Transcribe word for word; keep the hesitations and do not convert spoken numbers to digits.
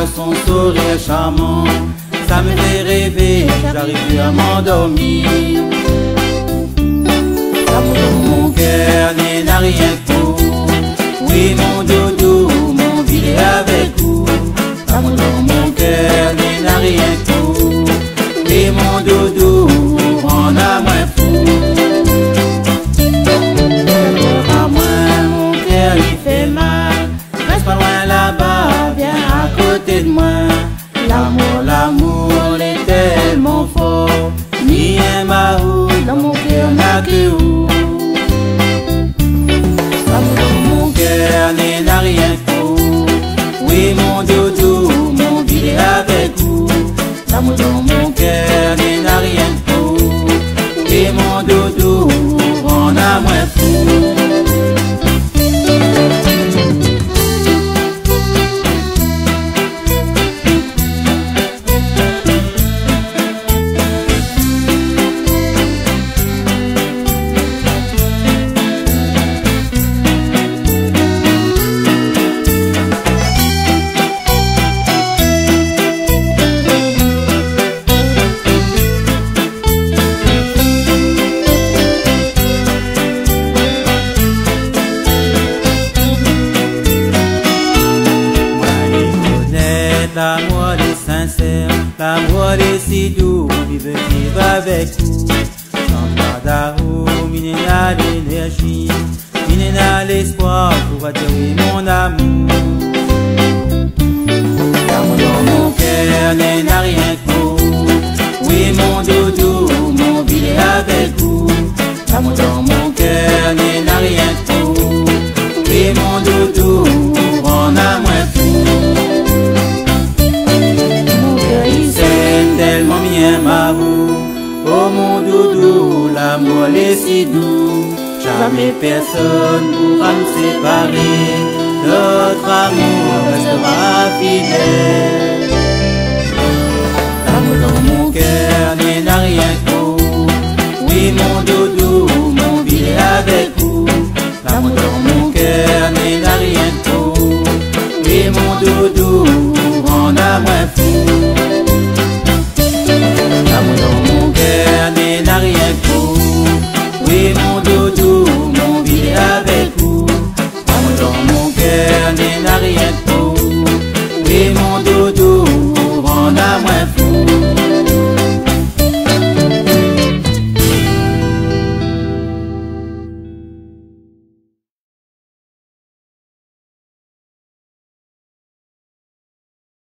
son sourire charmant, ça me fait rêver, j'arrive plus à m'endormir. L'amour dans mon cœur n'a rien pour. Oui mon doudou, mon ville est avec vous. L'amour dans mon cœur n'a rien pour. Oui mon doudou, on a moins fou. À moi, mon cœur il fait mal. Reste pas loin là-bas, viens à côté de moi. L'amour, l'amour est tellement fort. Ni un mahou, dans mon cœur n'a que vous. L'amour dans mon cœur n'a rien pour. Oui mon doudou, mon ville est avec vous. L'amour dans mon cœur n'a rien pour. Et mon doudou, on a moins fou. L'amour est sincère, l'amour est si doux, il veut vivre avec vous. Sans pas d'amour, il n'y a l'énergie, il n'y a l'espoir pour attirer mon amour. L'amour dans mon cœur n'a rien pour. Oui mon doudou, mon ville est avec vous. L'amour dans mon cœur n'a rien pour. Oui mon doudou, on a moins fou. Tellement bien mahou, oh mon doudou, l'amour est si doux. Jamais personne pourra nous séparer. Notre amour restera